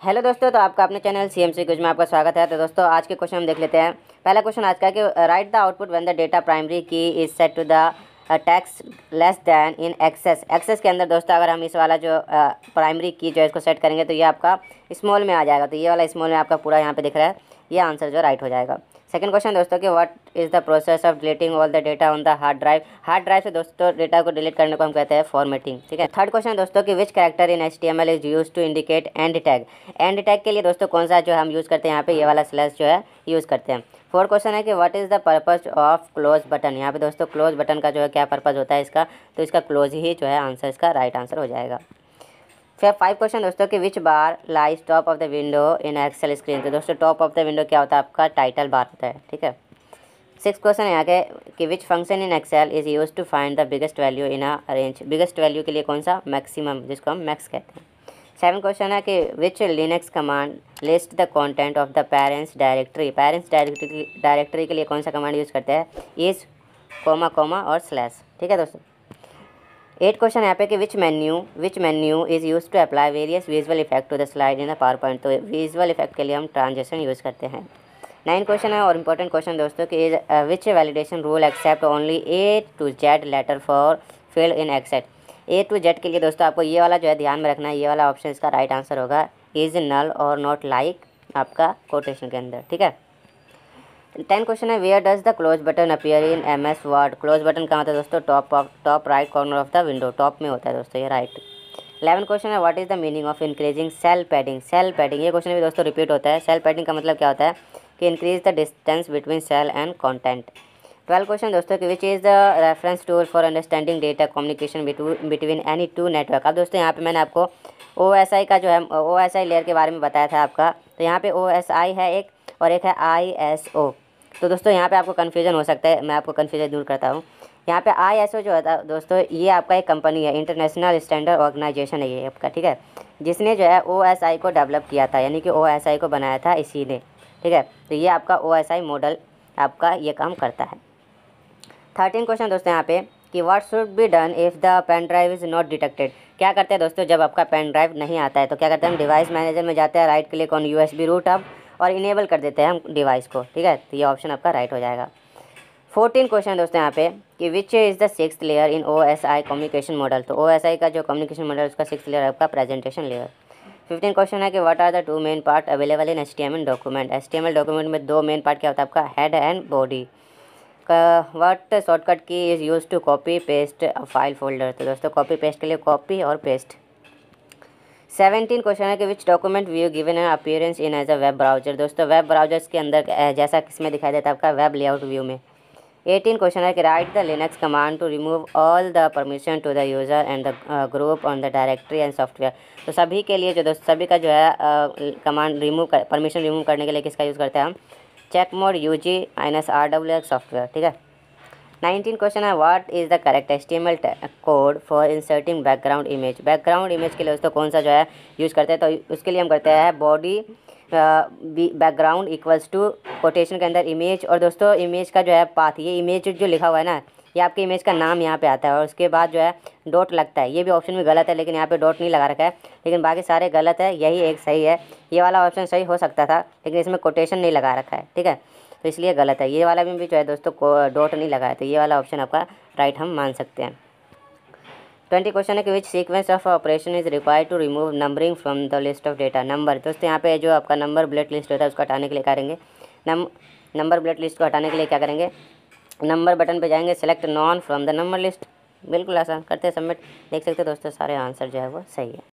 Hello दोस्तों, तो आपका अपने चैनल CMC कुछ में आपका स्वागत है। तो दोस्तों आज के क्वेश्चन हम देख लेते हैं। पहला क्वेश्चन आज का है कि write the output when the data primary key is set to the text less than in access. Access के अंदर दोस्तों अगर हम इस वाला जो प्राइमरी की जो है इसको सेट करेंगे तो ये आपका स्मॉल में आ जाएगा। तो ये वाला स्मॉल में आपका पूरा यहाँ पे दिख रहा है, ये आंसर जो राइट हो जाएगा। सेकंड क्वेश्चन दोस्तों कि what is the process of deleting all the data on the hard drive. Hard drive से दोस्तों डेटा को डिलीट करने को हम कहते हैं फॉर्मेटिंग। ठीक है। थर्ड क्वेश्चन दोस्तों कि which character in HTML is use to indicate end tag. End tag के लिए दोस्तों कौन सा जो हम यूज़ करते हैं, यहाँ पे ये वाला स्लैश जो है यूज़ करते हैं। फोर्थ क्वेश्चन है कि what is the purpose of close button. यहाँ पे दोस्तों क्लोज बटन का जो है क्या पर्पज़ होता है इसका, तो इसका क्लोज ही जो है आंसर इसका राइट आंसर हो जाएगा। फिर 5 क्वेश्चन दोस्तों कि which bar lies top of the window in Excel screen. तो दोस्तों टॉप ऑफ द विंडो क्या होता है, आपका टाइटल बार होता है। ठीक है। 6 क्वेश्चन यहाँ के कि which function in Excel is use to find the biggest value in a range. Biggest value के लिए कौन सा, मैक्सिमम, जिसको हम मैक्स कहते हैं। 7 क्वेश्चन है कि which Linux command list the content of the parents directory. Parents directory के लिए कौन सा कमांड यूज़ करते हैं, इज कोमा और स्लैश। ठीक है दोस्तों। 8 क्वेश्चन यहाँ पे कि which menu is use to apply various visual effect to the slide in the PowerPoint. तो विजुअल इफेक्ट के लिए हम ट्रांजेक्शन यूज़ करते हैं। 9 क्वेश्चन है और इम्पोर्टेंट क्वेश्चन दोस्तों कि which validation rule accept only A to Z letter for field in access. A to Z के लिए दोस्तों आपको ये वाला जो है ध्यान में रखना है, ये वाला ऑप्शन इसका राइट आंसर होगा, इज नल और नॉट लाइक आपका कोटेशन के अंदर। ठीक है। 10 क्वेश्चन है where does the close button appear in MS Word. Close button कहाँ होता है दोस्तों, top right corner of the window, top में होता है दोस्तों, ये राइट। 11 क्वेश्चन है what is the meaning of increasing cell padding. Cell padding ये क्वेश्चन भी दोस्तों रिपीट होता है। सेल पैडिंग का मतलब क्या होता है कि increase the distance between cell and content. 12 question दोस्तों कि which is the reference tool for understanding data communication between any two network. अब दोस्तों यहाँ पे मैंने आपको OSI का जो है OSI लेयर के बारे में बताया था आपका, तो यहाँ पे OSI है एक और एक है ISO। तो दोस्तों यहाँ पे आपको कन्फ्यूजन हो सकता है, मैं आपको कन्फ्यूजन दूर करता हूँ। यहाँ पे ISO जो है दोस्तों ये आपका एक कंपनी है, इंटरनेशनल स्टैंडर्ड ऑर्गेनाइजेशन है ये आपका। ठीक है। जिसने जो है OSI को डेवलप किया था, यानी कि OSI को बनाया था इसी ने। ठीक है। तो ये आपका OSI मॉडल आपका ये काम करता है। 13 क्वेश्चन दोस्तों यहाँ पे कि what should be done if the pen drive is not detected. क्या करते हैं दोस्तों जब आपका पेन ड्राइव नहीं आता है, तो क्या करते हैं हम डिवाइस मैनेजर में जाते हैं, right click on USB root अब और इनेबल कर देते हैं हम डिवाइस को। ठीक है। तो ये ऑप्शन आपका राइट हो जाएगा। 14 क्वेश्चन दोस्तों यहाँ पे कि which is the 6th layer in OSI communication model. तो OSI का जो कम्युनिकेशन मॉडल उसका 6th लेयर आपका प्रेजेंटेशन लेयर। 15 क्वेश्चन है कि what are the 2 main part available in HTML document. HTML document में 2 मेन पार्ट क्या होता है आपका, head and body. What shortcut key is use to copy paste file folder. तो दोस्तों कॉपी पेस्ट के लिए कॉपी और पेस्ट। 17 क्वेश्चन है कि which document view given an appearance in as a web browser. दोस्तों वेब ब्राउजर्स के अंदर जैसा किसमें दिखाई देता है आपका, वेब लेआउट व्यू में। 18 क्वेश्चन है कि write the Linux command to remove all the permission to the user and the group on the directory and software. तो सभी के लिए जो दोस्तों सभी का जो है कमांड परमिशन रिमूव करने के लिए किसका यूज़ करते हैं हम, चेक मोड UG-RWX सॉफ्टवेयर। ठीक है। 19 क्वेश्चन है what is the correct HTML code for inserting background image. Background image के लिए दोस्तों कौन सा जो है यूज़ करते हैं, तो उसके लिए हम करते हैं body background equals to quotation के अंदर इमेज, और दोस्तों इमेज का जो है पाथ, ये इमेज जो लिखा हुआ है ना, ये आपके इमेज का नाम यहाँ पे आता है और उसके बाद जो है डॉट लगता है। ये भी ऑप्शन भी गलत है, लेकिन यहाँ पे डॉट नहीं लगा रखा है, लेकिन बाकी सारे गलत है, यही एक सही है। ये वाला ऑप्शन सही हो सकता था, लेकिन इसमें कोटेशन नहीं लगा रखा है। ठीक है। तो इसलिए गलत है, ये वाला भी जो है दोस्तों डॉट नहीं लगाया, तो ये वाला ऑप्शन आपका राइट हम मान सकते हैं। 20 क्वेश्चन है कि which sequence of operation is required to remove numbering from the list of data. Number दोस्तों यहाँ पे जो आपका नंबर बुलेट लिस्ट होता है उसको हटाने के लिए करेंगे, नंबर बुलेट लिस्ट को हटाने के लिए क्या करेंगे, नंबर बटन पे जाएंगे, select none from the number list. बिल्कुल आसान, करते हैं सबमिट। देख सकते हैं दोस्तों सारे आंसर जो है वो सही है।